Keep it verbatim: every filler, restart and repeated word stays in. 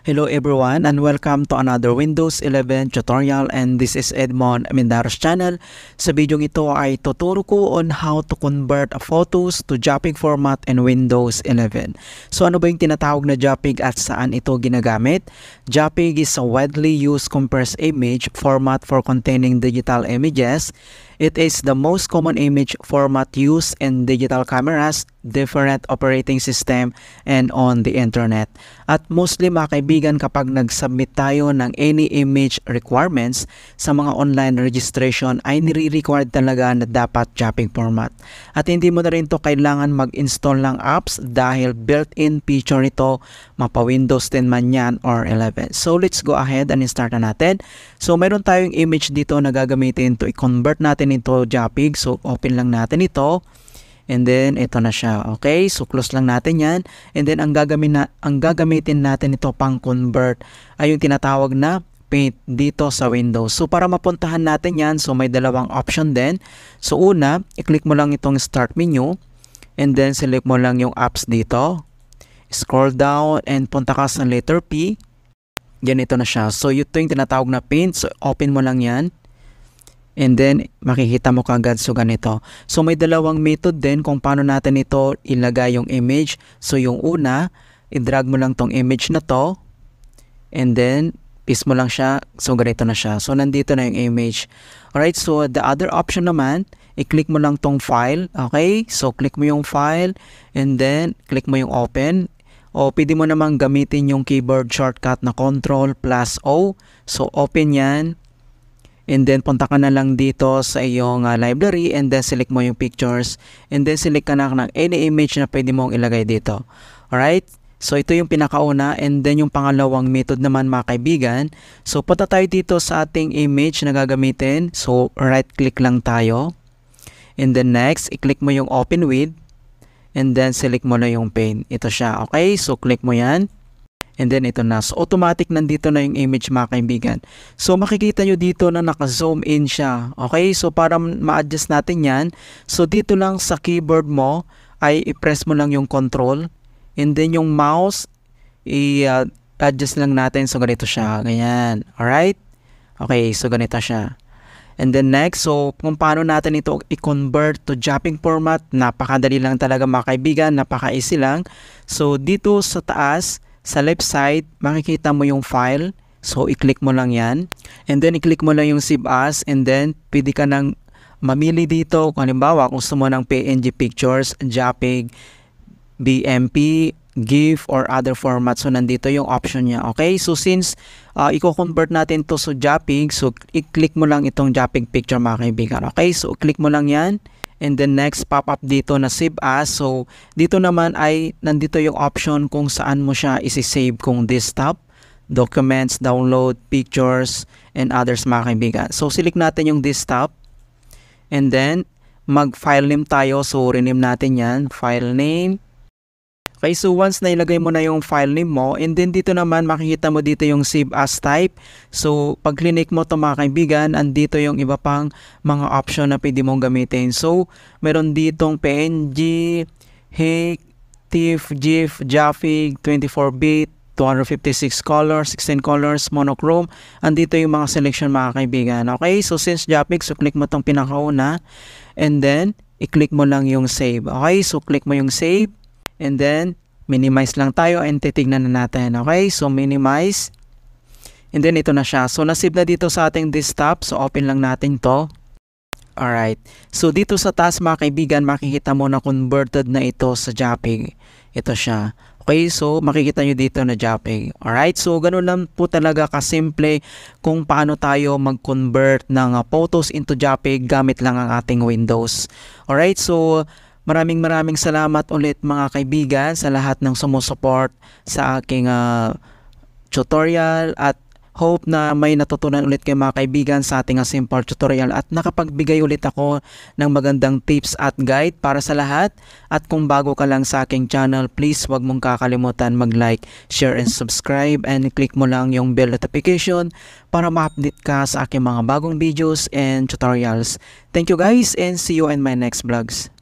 Hello everyone and welcome to another Windows eleven tutorial, and this is Edmond Mindaros channel. Sa video ito ay tuturo ko on how to convert photos to Jpeg format in Windows eleven. So ano ba yung tinatawag na Jpeg at saan ito ginagamit? Jpeg is a widely used compressed image format for containing digital images. It is the most common image format used in digital cameras, different operating system, and on the internet. At mostly mga kaibigan, kapag nag-submit tayo ng any image requirements sa mga online registration ay nire-required talaga na dapat Jpeg format. At hindi mo na rin to kailangan mag-install ng apps dahil built-in feature ito, mapa Windows ten man yan or eleven. So let's go ahead and start na natin. So mayroon tayong image dito na gagamitin to i-convert natin into Jpeg. So open lang natin ito. And then ito na siya. Okay? So close lang natin 'yan. And then ang gagamitin na ang gagamitin natin ito pang convert ay yung tinatawag na paint dito sa Windows. So para mapuntahan natin 'yan, so may dalawang option din. So una, i-click mo lang itong start menu and then select mo lang yung apps dito. Scroll down and punta ka sa letter P. Yan, ito na siya. So ito yung tinatawag na paint. So open mo lang 'yan. And then, makikita mo kagad, so ganito. So, may dalawang method din kung paano natin ito ilagay yung image. So, yung una, i-drag mo lang tong image na to. And then, paste mo lang siya. So, ganito na siya. So, nandito na yung image. Alright, so the other option naman, i-click mo lang tong file. Okay, so click mo yung file. And then, click mo yung open. O, pwede mo namang gamitin yung keyboard shortcut na Control plus O. So, open yan. And then, punta ka na lang dito sa iyong uh, library and then select mo yung pictures. And then, select ka na ng any image na pwede mong ilagay dito. Alright? So, ito yung pinakauna. And then, yung pangalawang method naman mga kaibigan. So, punta tayo dito sa ating image na gagamitin. So, right-click lang tayo. And then, next, i-click mo yung open with. And then, select mo na yung paint. Ito siya. Okay? So, click mo yan. And then ito na. So automatic nandito na yung image mga kaibigan. So makikita nyo dito na naka-zoom in siya. Okay? So para ma-adjust natin yan. So dito lang sa keyboard mo ay i-press mo lang yung control. And then yung mouse i-adjust lang natin. So ganito siya. Ganyan. Alright? Okay. So ganito siya. And then next, so kung paano natin ito i-convert to Jpeg format. Napakadali lang talaga mga kaibigan. Napaka-easy lang. So dito sa taas, sa left side, makikita mo yung file. So, i-click mo lang yan. And then, i-click mo lang yung Save As. And then, pwede ka nang mamili dito. Kung halimbawa, kung gusto mo ng P N G pictures, Jpeg, B M P, GIF, or other format. So, nandito yung option niya. Okay? So, since uh, i-convert natin to sa Jpeg, so, i-click mo lang itong Jpeg picture mga kaibigan. Okay? So, click mo lang yan. And then next, pop up dito na Save As. So, dito naman ay nandito yung option kung saan mo siya isi-save, kung desktop, documents, download, pictures, and others mga kaibigan. So, select natin yung desktop. And then, mag-file name tayo. So, rename natin yan. File name. Okay, so once na ilagay mo na yung file name mo, and then dito naman makikita mo dito yung Save As type. So, pag clinic mo ito mga kaibigan, andito yung iba pang mga option na pwede mong gamitin. So, meron ditong P N G, H E C, TIFF, GIF, Jpeg, twenty-four bit, two fifty-six colors, sixteen colors, monochrome. Andito yung mga selection mga kaibigan. Okay, so since Jpeg, so click mo itong pinakauna. And then, i-click mo lang yung save. Okay, so click mo yung save. And then, minimize lang tayo and titignan na natin. Okay? So, minimize. And then, ito na siya. So, nasave na dito sa ating desktop. So, open lang natin to. Alright. So, dito sa taas mga kaibigan, makikita mo na converted na ito sa Jpeg. Ito siya. Okay? So, makikita nyo dito na Jpeg. Alright? So, ganun lang po talaga kasimple kung paano tayo mag-convert ng uh, photos into Jpeg gamit lang ang ating Windows. Alright? So, Maraming maraming salamat ulit mga kaibigan sa lahat ng sumusupport sa aking uh, tutorial, at hope na may natutunan ulit kayo mga kaibigan sa ating uh, simple tutorial at nakapagbigay ulit ako ng magandang tips at guide para sa lahat. At kung bago ka lang sa aking channel, please wag mong kakalimutan mag-like, share, and subscribe, and click mo lang yung bell notification para ma-update ka sa aking mga bagong videos and tutorials. Thank you guys, and see you in my next vlogs.